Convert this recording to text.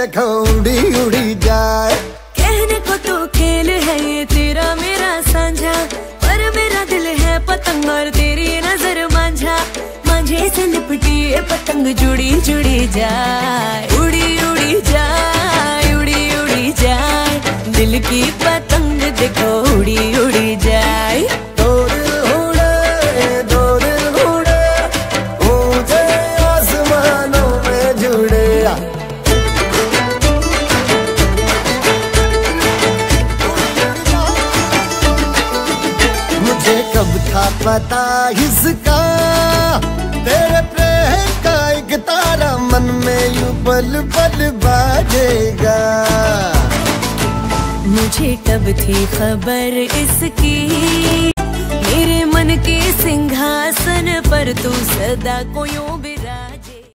देखो उड़ी उड़ी जाए। कहने को तो खेल है ये तेरा मेरा साझा, पर मेरा दिल है पतंग और तेरी नजर मांझा। मांझे से लिपटी ये पतंग जुड़ी जुड़ी जाए, उड़ी उड़ी जाए, उड़ी उड़ी जाए। दिल की पतंग देखो उड़ी उड़ी जाए। दो दिल उड़े ऊंचे आसमानों में जुड़े। मुझे कब था पता इसका, तेरे प्रेम का एक तारा मन में यूं पल पल बाजेगा। मुझे कब थी खबर इसकी, मेरे मन के सिंहासन पर तू सदा को यूं बिराजे।